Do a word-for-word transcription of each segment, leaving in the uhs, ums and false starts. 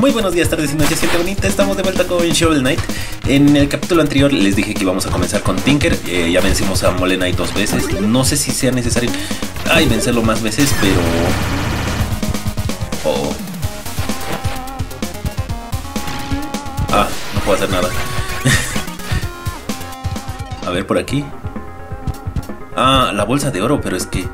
Muy buenos días, tardes y noches, gente bonita. Estamos de vuelta con Shovel Knight. En el capítulo anterior les dije que íbamos a comenzar con Tinker. eh, Ya vencimos a Mole Knight dos veces. No sé si sea necesario ay, vencerlo más veces, pero... Oh. Ah, no puedo hacer nada. A ver, por aquí. Ah, la bolsa de oro, pero es que...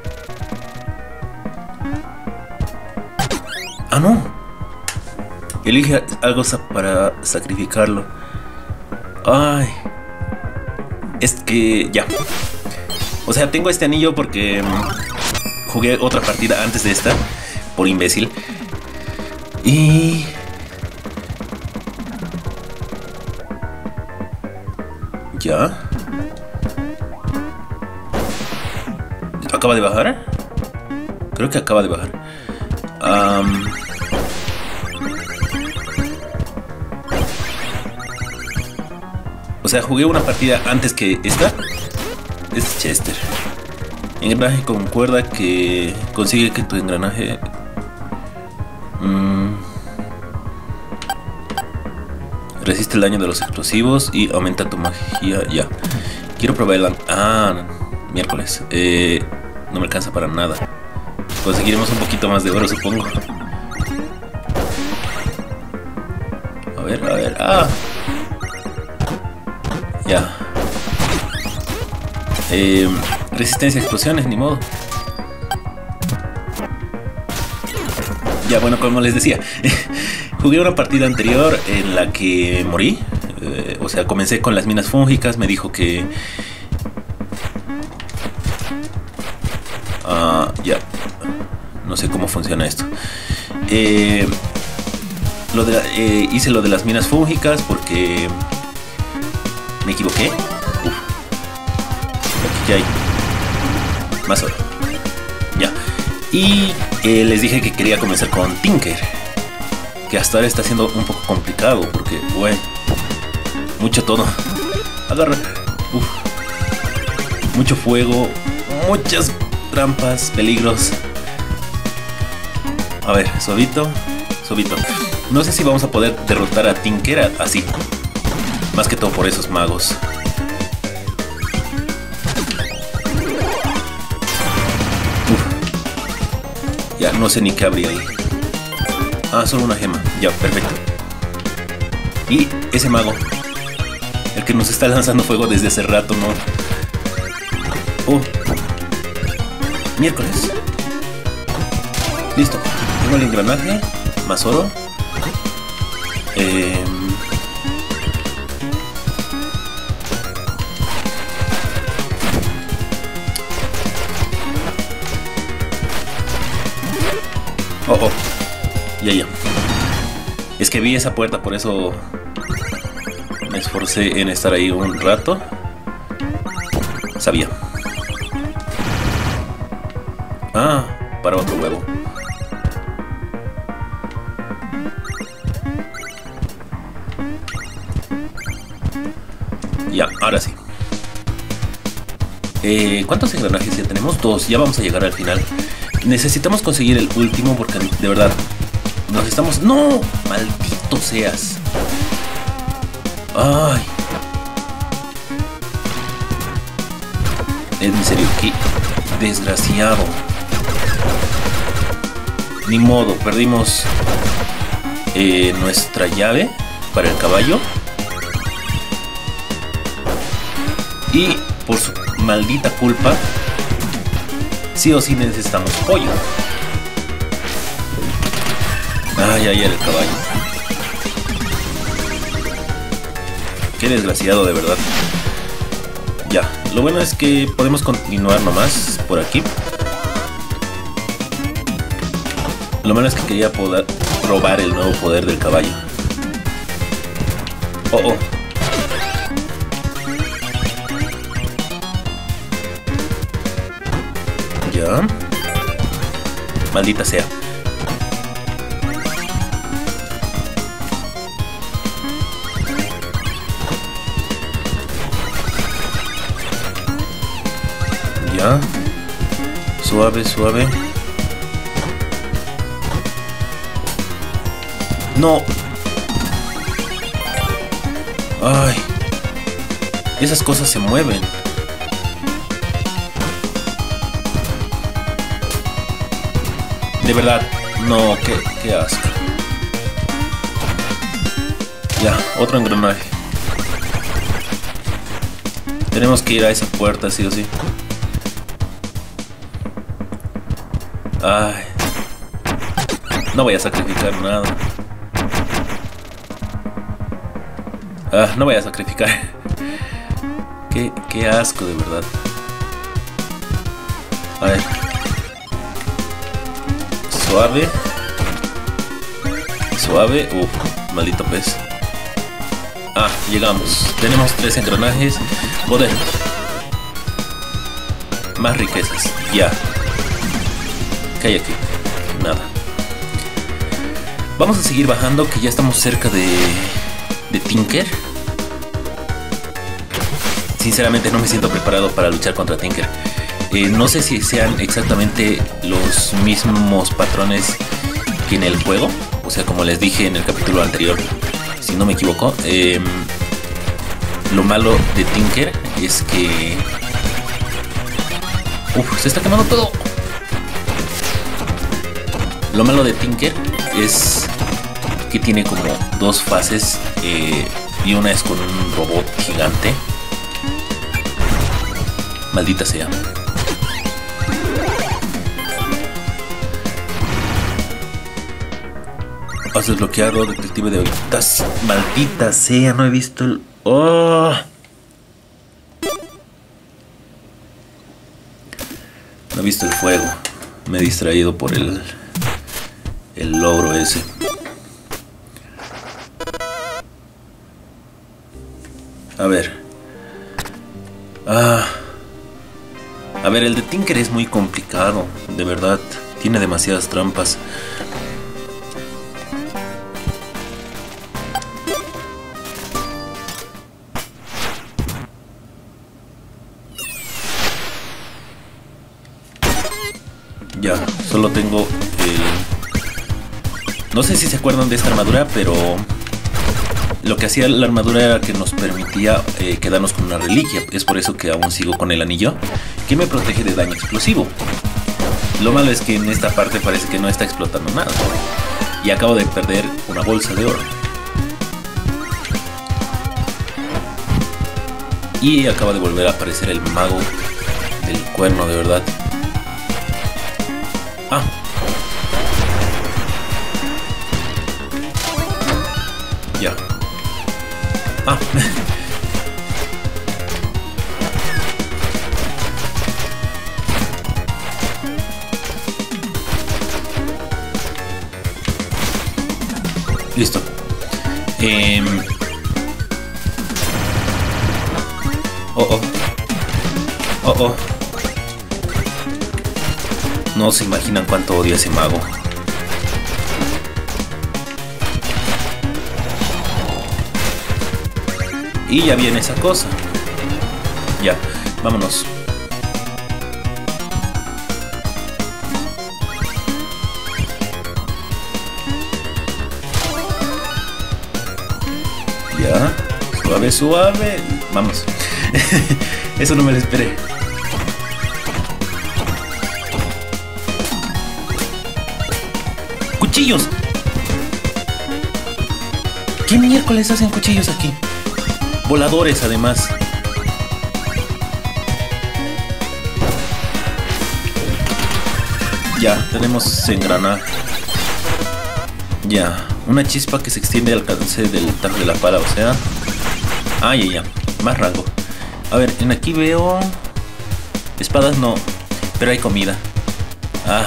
Ah, no. Elige algo para sacrificarlo. Ay. Es que... ya. O sea, tengo este anillo porque... jugué otra partida antes de esta. Por imbécil. Y... ya. ¿Acaba de bajar? Creo que acaba de bajar. Um... O sea, jugué una partida antes que esta. Es Chester. Engranaje con cuerda que consigue que tu engranaje... Mmm, resiste el daño de los explosivos y aumenta tu magia. Ya. Quiero probar el... Ah, miércoles. Eh, no me alcanza para nada. Conseguiremos un poquito más de oro, supongo. A ver, a ver. Ah. Ya. Eh, resistencia a explosiones, ni modo. Ya, bueno, como les decía, jugué una partida anterior en la que morí. Eh, o sea, comencé con las minas fúngicas. Me dijo que... Ah, ya. No sé cómo funciona esto. Eh, lo de la, eh, hice lo de las minas fúngicas porque... me equivoqué. Uf. Aquí ya hay más oro. Ya. Y eh, les dije que quería comenzar con Tinker. Que hasta ahora está siendo un poco complicado. Porque, bueno, mucho todo. Agarra. Uf. Mucho fuego. Muchas trampas, peligros. A ver, suavito. Suavito. No sé si vamos a poder derrotar a Tinker así. Más que todo por esos magos. Uf. Ya no sé ni qué habría ahí. Ah, solo una gema. Ya, perfecto. Y ese mago, el que nos está lanzando fuego desde hace rato, ¿no? Oh. Miércoles. Listo. Tengo el engranaje. Más oro. Eh... Oh, oh. Ya, ya. Es que vi esa puerta, por eso me esforcé en estar ahí un rato. Sabía. Ah, para otro huevo. Ya, ahora sí. Eh, ¿Cuántos engranajes ya tenemos? Dos. Ya vamos a llegar al final. Necesitamos conseguir el último porque de verdad nos estamos... ¡No! ¡Maldito seas! ¡Ay! En serio, qué desgraciado. Ni modo, perdimos eh, nuestra llave para el caballo. Y por su maldita culpa, sí o sí necesitamos pollo. Ay, ay, el caballo. Qué desgraciado, de verdad. Ya, lo bueno es que podemos continuar nomás por aquí. Lo malo es que quería poder probar el nuevo poder del caballo. Oh, oh. Ya. Maldita sea. Ya. Suave, suave. No. Ay. Esas cosas se mueven. De verdad. No, qué, qué asco. Ya, otro engranaje. Tenemos que ir a esa puerta, sí o sí. Ay. No voy a sacrificar nada. Ah, no voy a sacrificar. Qué, qué asco, de verdad. A ver. Suave. Suave. Uf, maldito pez. Ah, llegamos. Tenemos tres engranajes. Poder. Más riquezas. Ya. ¿Qué hay aquí? Nada. Vamos a seguir bajando, que ya estamos cerca de, de Tinker. Sinceramente no me siento preparado para luchar contra Tinker. Eh, no sé si sean exactamente los mismos patrones que en el juego. O sea, como les dije en el capítulo anterior, si no me equivoco, eh, lo malo de Tinker es que... Uf, se está quemando todo. Lo malo de Tinker es que tiene como dos fases, eh, y una es con un robot gigante. Maldita sea. Has desbloqueado detective de ahoritas. Maldita sea, no he visto el... ¡Oh! No he visto el fuego. Me he distraído por el... el logro ese. A ver. Ah. A ver, el de Tinker es muy complicado. De verdad. Tiene demasiadas trampas. Ya, solo tengo el... No sé si se acuerdan de esta armadura, pero lo que hacía la armadura era que nos permitía eh, quedarnos con una reliquia. Es por eso que aún sigo con el anillo, que me protege de daño explosivo. Lo malo es que en esta parte parece que no está explotando nada. Y acabo de perder una bolsa de oro. Y acaba de volver a aparecer el mago del cuerno, de verdad. Ah. Ya. Ah. Listo. Eh... Oh, oh. Oh, oh. No se imaginan cuánto odio a ese mago. Y ya viene esa cosa. Ya, vámonos. Ya, suave, suave. Vamos. Eso no me lo esperé. ¡Cuchillos! ¿Qué miércoles hacen cuchillos aquí? Voladores, además. Ya, tenemos engranaje. Ya, una chispa que se extiende al alcance del tajo de la pala, o sea... Ah, ya, ya, más rango. A ver, en aquí veo... Espadas no, pero hay comida. Ah,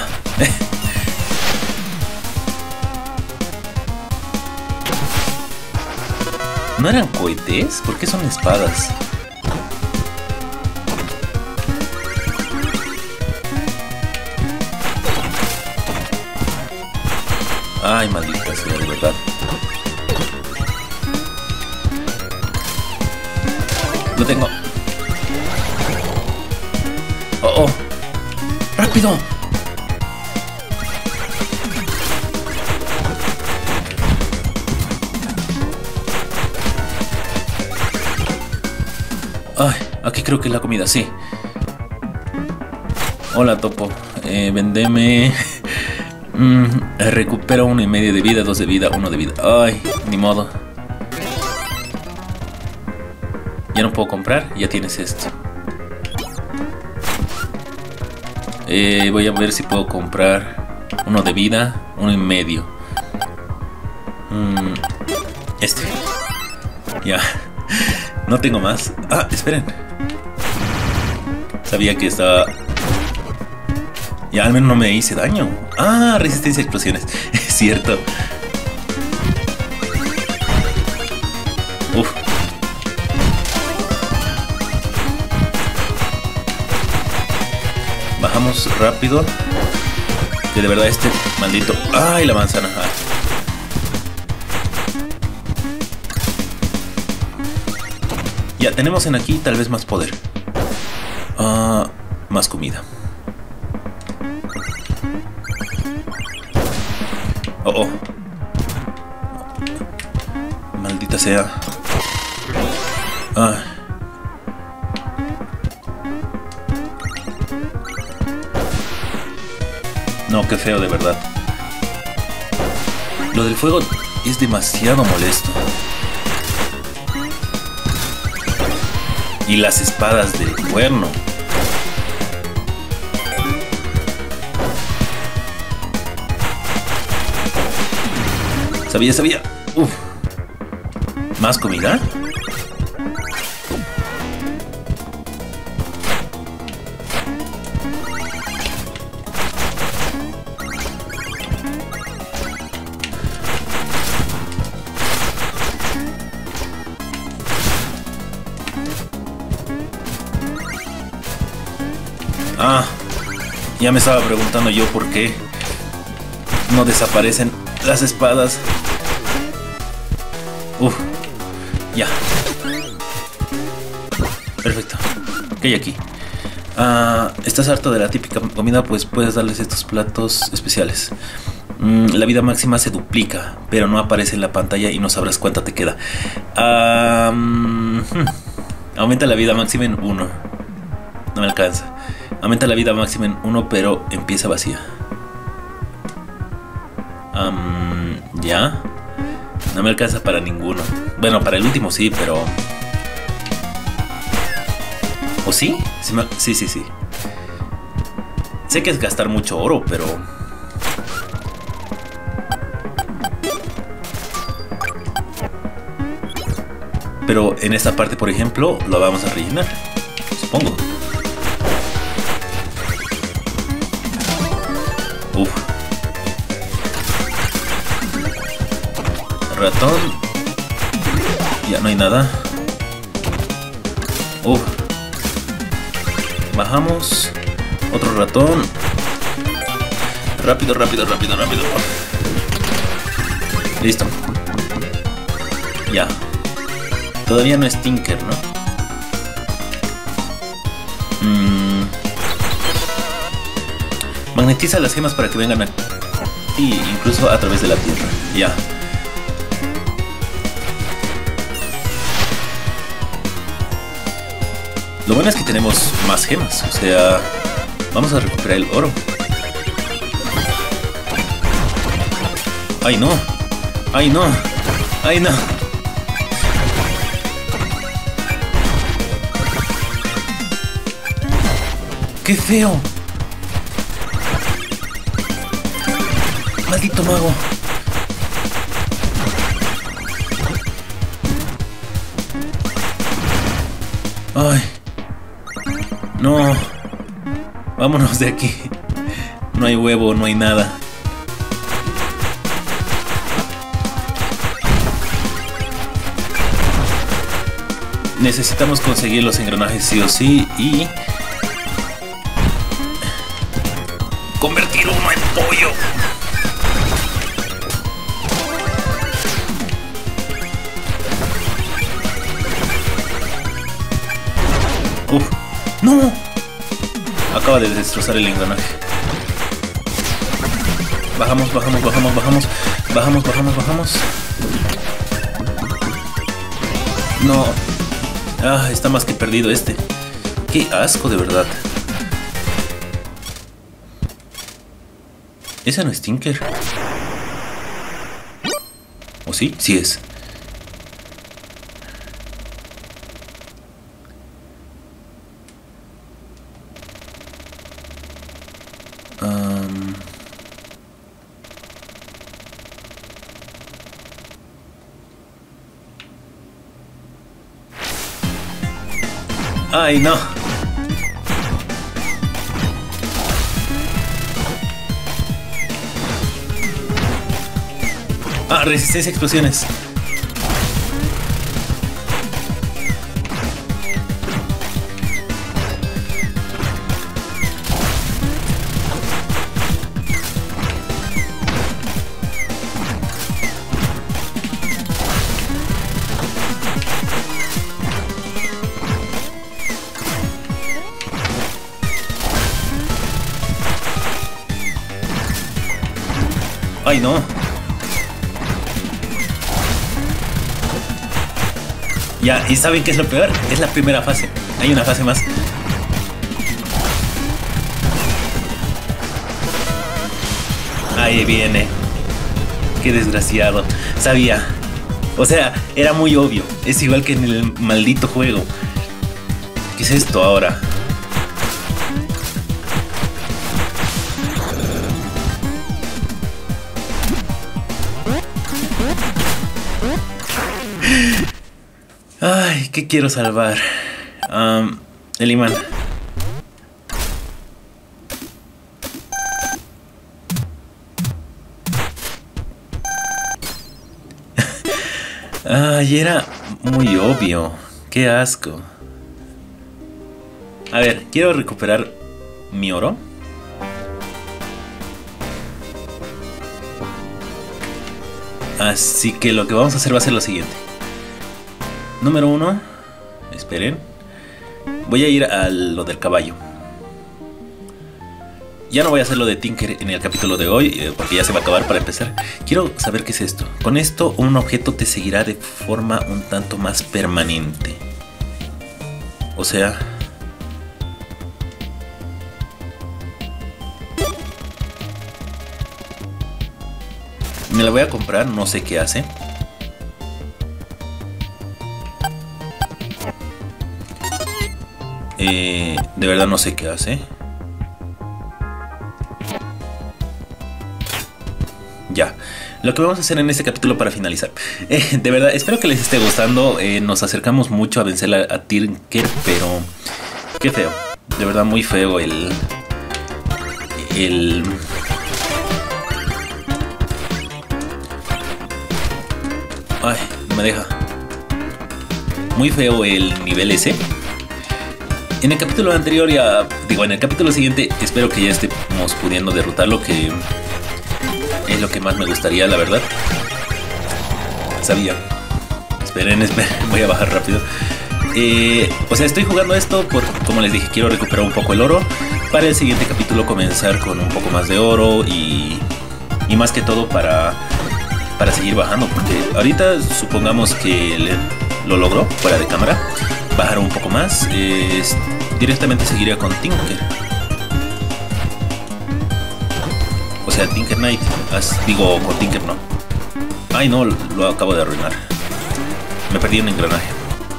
¿no eran cohetes? ¿Por qué son espadas? Ay, maldita sea, de verdad. Lo tengo. Oh, oh. ¡Rápido! Ay, aquí creo que es la comida, sí. Hola, topo. Eh, vendeme. mm, recupera uno y medio de vida, dos de vida, uno de vida. Ay, ni modo. Ya no puedo comprar, ya tienes esto. Eh, voy a ver si puedo comprar uno de vida, uno y medio. Mm, este. Ya. No tengo más. Ah, esperen. Sabía que estaba... Ya al menos no me hice daño. Ah, resistencia a explosiones. Es cierto. Uf. Bajamos rápido. Que de verdad este maldito... ¡Ay, la manzana! Ah. Ya, tenemos en aquí tal vez más poder. Uh, más comida. Oh, oh. Maldita sea. Ah. No, qué feo, de verdad. Lo del fuego es demasiado molesto. Y las espadas del cuerno. Sabía, sabía. Uf. ¿Más comida? Ah, ya me estaba preguntando yo por qué no desaparecen las espadas. Uf, ya. Perfecto. ¿Qué hay aquí? Ah, ¿estás harto de la típica comida? Pues puedes darles estos platos especiales. Mm, la vida máxima se duplica, pero no aparece en la pantalla y no sabrás cuánta te queda. Ah, mm, aumenta la vida máxima en uno. No me alcanza. Aumenta la vida máxima en uno, pero empieza vacía. Um, ¿Ya? No me alcanza para ninguno. Bueno, para el último sí, pero... ¿O sí? Sí, me... sí, sí, sí. Sé que es gastar mucho oro, pero... Pero en esta parte, por ejemplo, lo vamos a rellenar. Supongo. Uf. Ratón. Ya no hay nada. Uf. Bajamos. Otro ratón. Rápido, rápido, rápido, rápido. Listo. Ya. Todavía no es Tinker, ¿no? Mm. Magnetiza las gemas para que vengan aquí, incluso a través de la tierra. Ya. Lo bueno es que tenemos más gemas, o sea, vamos a recuperar el oro. ¡Ay, no! ¡Ay, no! ¡Ay, no! ¡Qué feo! ¡Maldito mago! ¡Ay! ¡No! Vámonos de aquí. No hay huevo, no hay nada. Necesitamos conseguir los engranajes sí o sí y... convertir uno en pollo. Uf. ¡No! Acaba de destrozar el engranaje. Bajamos, bajamos, bajamos, bajamos. Bajamos, bajamos, bajamos. No. Ah, está más que perdido este. Qué asco, de verdad. Ese no es Tinker. ¿O sí? Sí es. Um... Ay, no. Ah, resistencia a explosiones. Ay, no. Ya, ¿y saben qué es lo peor? Es la primera fase. Hay una fase más. Ahí viene. Qué desgraciado. Sabía. O sea, era muy obvio. Es igual que en el maldito juego. ¿Qué es esto ahora? Ay, ¿qué quiero salvar? Um, el imán. Ay, era muy obvio. Qué asco. A ver, quiero recuperar mi oro. Así que lo que vamos a hacer va a ser lo siguiente. Número uno. Esperen. Voy a ir a lo del caballo. Ya no voy a hacer lo de Tinker en el capítulo de hoy, eh, porque ya se va a acabar para empezar. Quiero saber qué es esto. Con esto un objeto te seguirá de forma un tanto más permanente. O sea... me la voy a comprar, no sé qué hace. Eh, de verdad no sé qué hace. Ya. Lo que vamos a hacer en este capítulo para finalizar. Eh, de verdad, espero que les esté gustando. Eh, nos acercamos mucho a vencer a, a Tinker, pero... qué feo. De verdad, muy feo el... El... Ay, no me deja. Muy feo el nivel ese. En el capítulo anterior ya... digo, en el capítulo siguiente espero que ya estemos pudiendo derrotarlo, que es lo que más me gustaría, la verdad. Sabía. Esperen, esperen, voy a bajar rápido. Eh, o sea, estoy jugando esto por, como les dije, quiero recuperar un poco el oro. Para el siguiente capítulo comenzar con un poco más de oro y, y más que todo para, para seguir bajando. Porque ahorita supongamos que le, lo logró fuera de cámara. Bajar un poco más, eh, directamente seguiría con Tinker. O sea, Tinker Knight. As, digo, con Tinker no. Ay, no, lo acabo de arruinar. Me perdí un engranaje.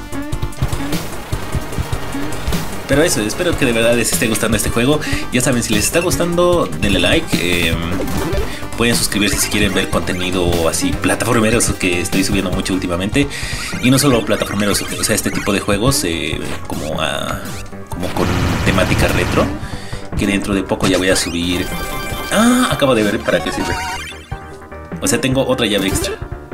Pero eso, espero que de verdad les esté gustando este juego. Ya saben, si les está gustando, denle like. Eh, pueden suscribirse si quieren ver contenido así plataformeros, que estoy subiendo mucho últimamente. Y no solo plataformeros, o sea, este tipo de juegos eh, como, a, como con temática retro. Que dentro de poco ya voy a subir. Ah, acabo de ver para qué sirve. O sea, tengo otra llave extra.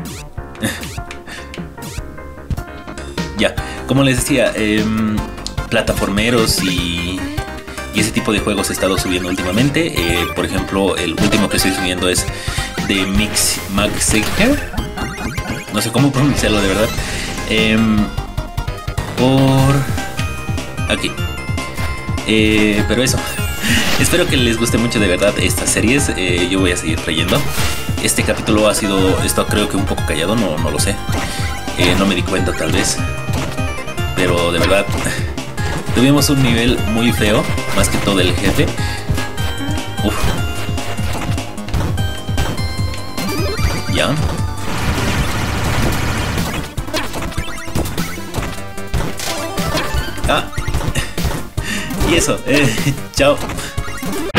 Ya, como les decía, eh, plataformeros y, y ese tipo de juegos he estado subiendo últimamente. Eh, por ejemplo, el último que estoy subiendo es de Mix Maxaker. No sé cómo pronunciarlo de verdad. Eh, por aquí. Eh, pero eso. Espero que les guste mucho de verdad estas series. Eh, yo voy a seguir trayendo. Este capítulo ha sido, esto creo que un poco callado, no, no lo sé. Eh, no me di cuenta tal vez. pero de verdad tuvimos un nivel muy feo, más que todo el jefe. Uf. Ya. Ah. Y eso, eh, chao.